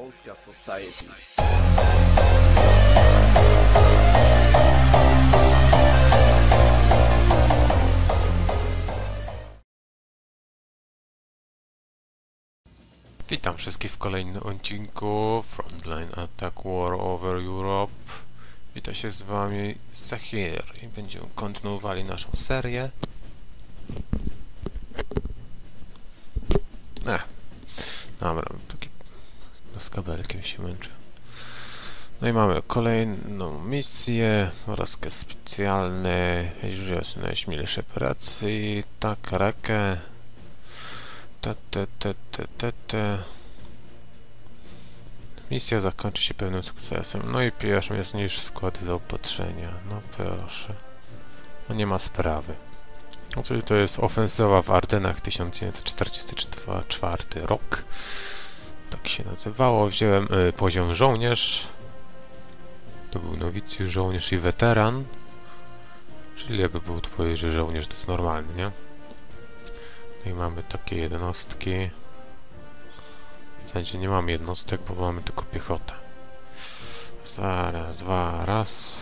Polska Society. Witam wszystkich w kolejnym odcinku Frontline Attack War Over Europe. Witam się z wami Zahir i będziemy kontynuowali naszą serię. Dobra, taki z kabelkiem się męczę. No i mamy kolejną misję, rozkaz specjalny, już jest najśmielsze operacji, Takarakę. Misja zakończy się pewnym sukcesem. No i pierwszym jest niż składy zaopatrzenia. No proszę. No nie ma sprawy. No czyli to jest ofensywa w Ardenach 1944 rok. Tak się nazywało. Wziąłem poziom żołnierz. To był nowicjusz, żołnierz i weteran. Czyli jakby był tu powiedzieć, że żołnierz to jest normalny, nie? No i mamy takie jednostki. W sensie nie mamy jednostek, bo mamy tylko piechotę. Raz, dwa, raz.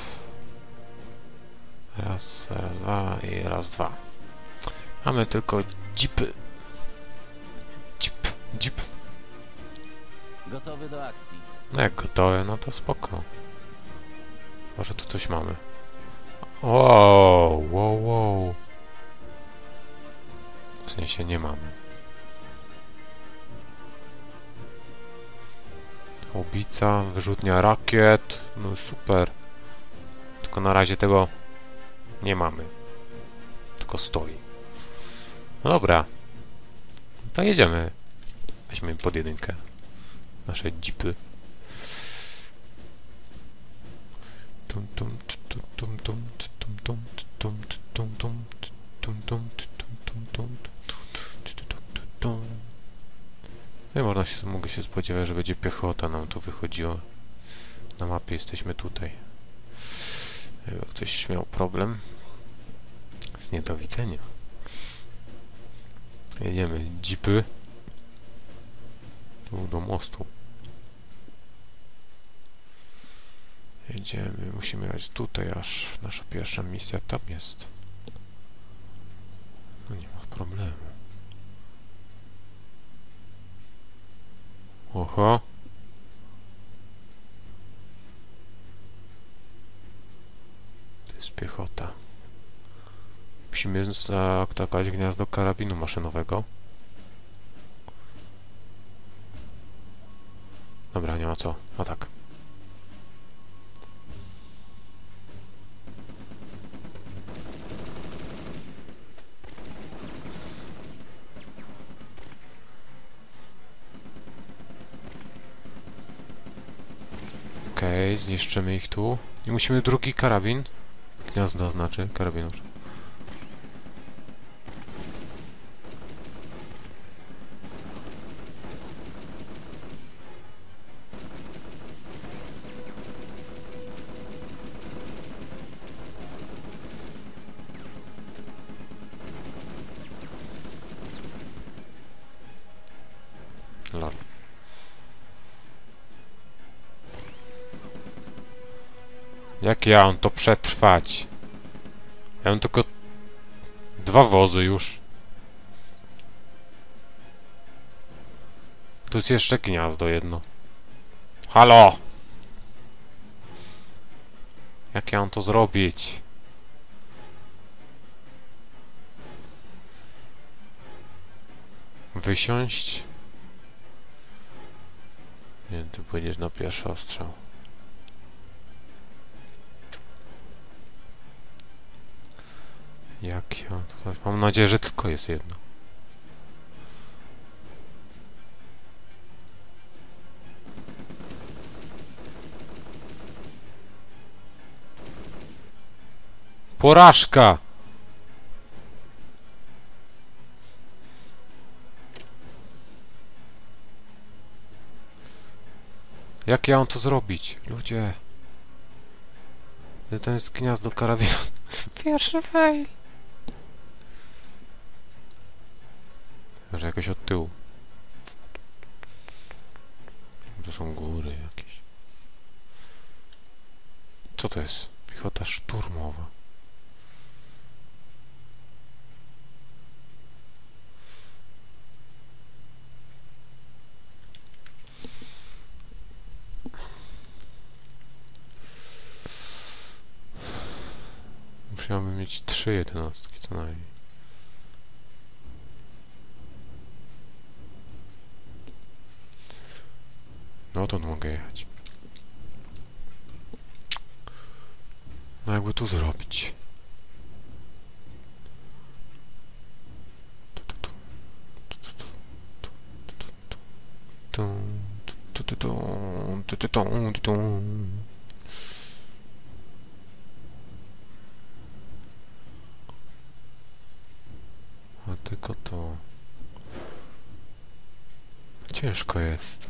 Raz, dwa i raz, dwa. Mamy tylko jeepy. Jeep. Gotowy do akcji. No jak gotowe, no to spoko. Może tu coś mamy. Wow. W sensie nie mamy. Obica, wyrzutnia rakiet. No super. Tylko na razie tego nie mamy. Tylko stoi. No dobra. To jedziemy. Weźmy pod jedynkę nasze jeepy. No i mogę się spodziewać, że będzie piechota nam tu wychodziła. Na mapie jesteśmy tutaj. Jakby ktoś miał problem z niedowidzeniem. Jedziemy jeepy. Tu do mostu. Jedziemy, musimy jechać tutaj, aż nasza pierwsza misja tam jest. No nie ma problemu. Oho. To jest piechota. Musimy zaatakować gniazdo karabinu maszynowego. Dobra, nie ma co. A tak. Okej, zniszczymy ich tu. I musimy drugi karabin. Gniazdo znaczy, karabinów. Lol. Jak ja mam to przetrwać? Ja mam tylko 2 wozy już. Tu jest jeszcze gniazdo jedno. Halo! Jak ja mam to zrobić? Wysiąść? Nie, ty pójdziesz na pierwszy ostrzał. Jak ja to... Mam nadzieję, że tylko jest jedno. Porażka! Jak ja mam to zrobić? Ludzie... To jest gniazdo karabinu. Pierwszy fail. Może jakoś od tyłu. są góry jakieś. Co to jest? Piechota szturmowa. Musiałbym mieć 3 jednostki co najmniej. No to mogę jechać. No jakby tu zrobić. A tylko to... Ciężko jest.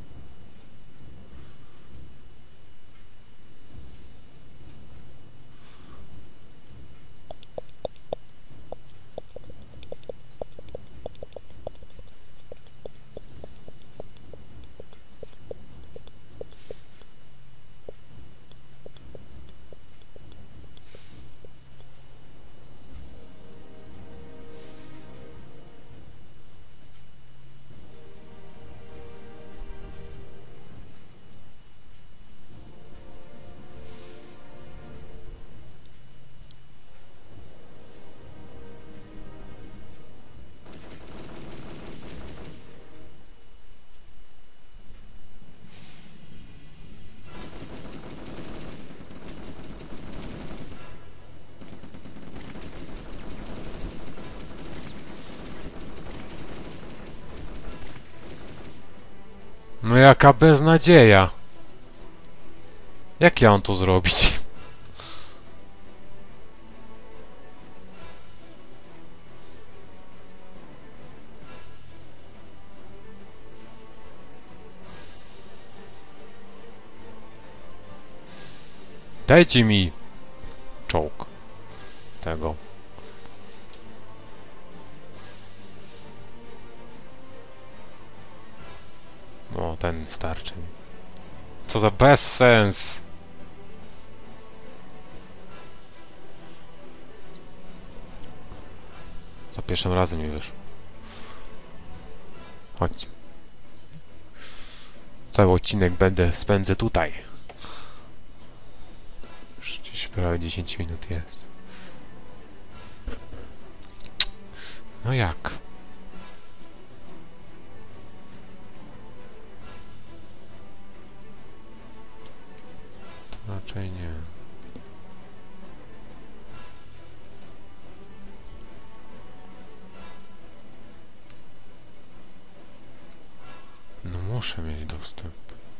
No jaka beznadzieja. Jak ja mam to zrobić? Dajcie mi czołg tego. No, ten starczy mi. Co za bezsens! Za pierwszym razem mi wyszło. Chodź. Cały odcinek spędzę tutaj. Już gdzieś prawie 10 minut jest. No jak? To raczej nie. No muszę mieć dostęp.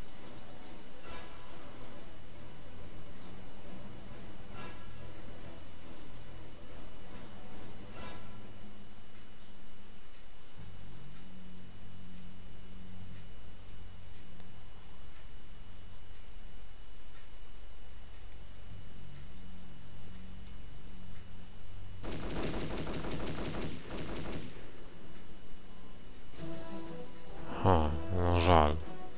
Ha, no żal.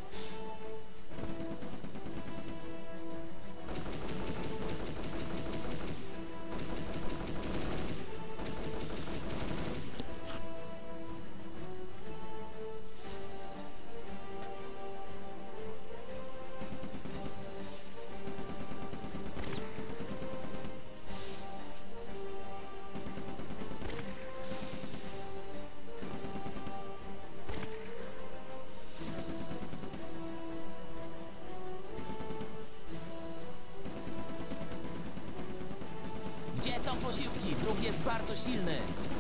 Gdzie są posiłki? Wróg jest bardzo silny.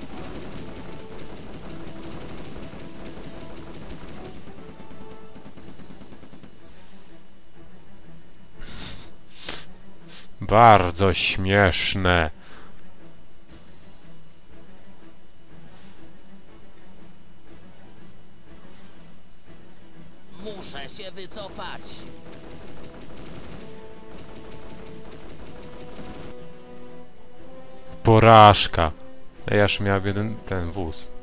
Bardzo śmieszne. Muszę się wycofać. Porażka. Ja już miałem jeden ten wóz.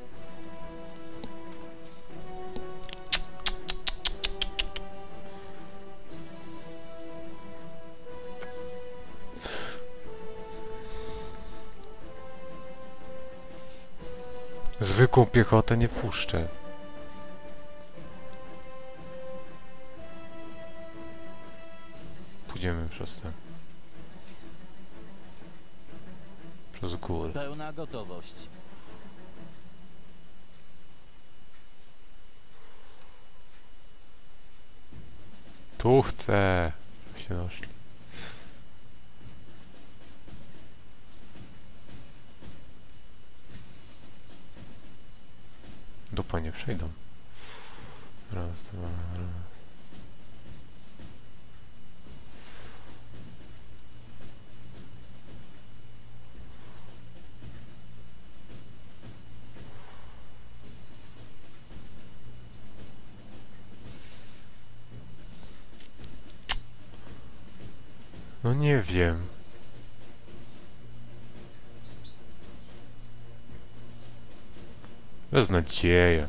Zwykłą piechotę nie puszczę. Pójdziemy przez ten. Przez góry. Pełna gotowość. Tu chcę. Się doszli. Dupa nie przejdą. Raz, dwa, raz. No nie wiem. Beznadzieja.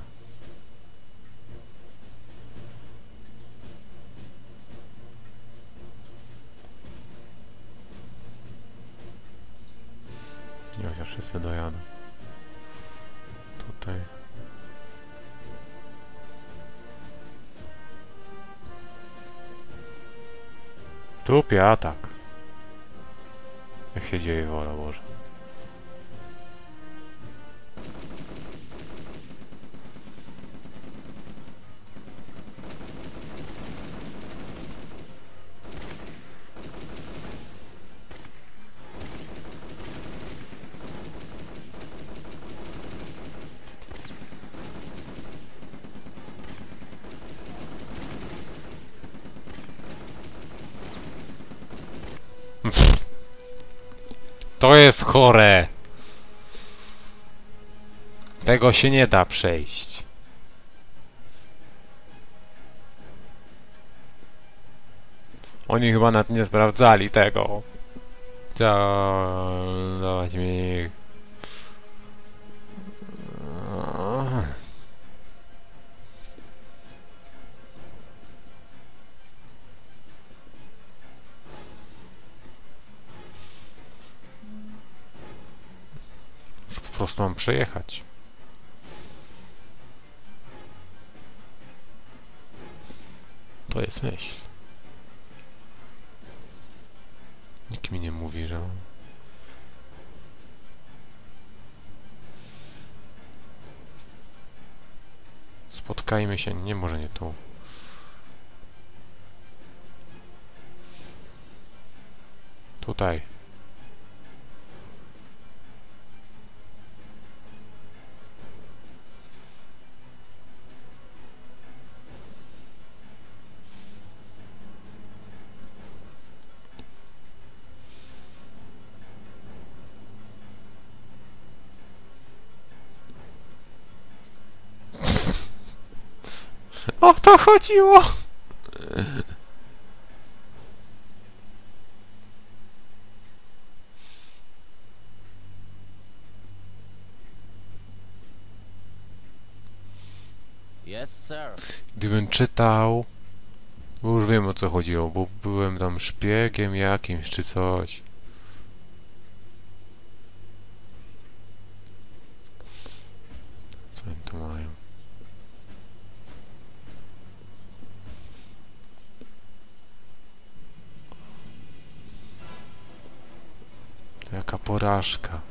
Nie, chociaż wszyscy dojadą. Tutaj. Stupie atak. Jak się dzieje, wola Boże. To jest chore. Tego się nie da przejść. Oni chyba nawet nie sprawdzali tego. Dawać mi... Po prostu mam przejechać. To jest myśl. Nikt mi nie mówi, że... Spotkajmy się, nie, może nie tu. Tutaj. O to chodziło! Yes, sir. Gdybym czytał, bo już wiem, o co chodziło, bo byłem tam szpiegiem jakimś czy coś. Co oni tu mają? To jaka porażka.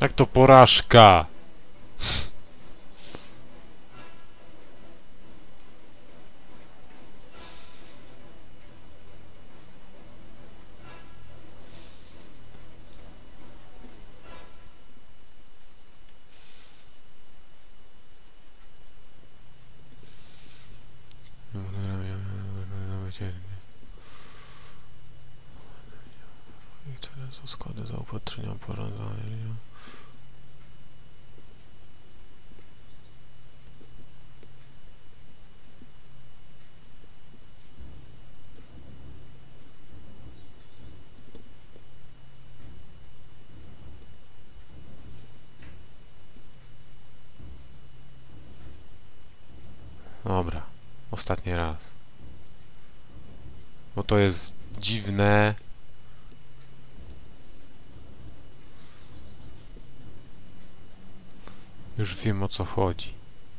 Jak to porażka? I cele są składy zaopatrzenia poradzenia. Dobra, ostatni raz. Bo to jest dziwne. Już wiem, o co chodzi.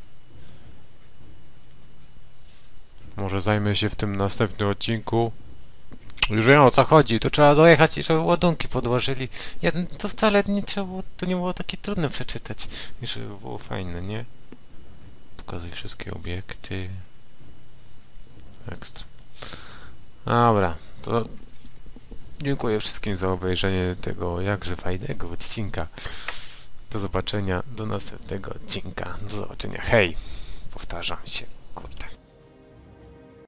Może zajmę się w tym następnym odcinku. Już wiem, o co chodzi. To trzeba dojechać i żeby ładunki podłożyli. To wcale nie trzeba było, to nie było takie trudne przeczytać. I żeby było fajne, nie? Pokazuj wszystkie obiekty. Ekstra. Dobra, to dziękuję wszystkim za obejrzenie tego jakże fajnego odcinka. Do zobaczenia do następnego odcinka. Do zobaczenia. Hej! Powtarzam się. Kurde.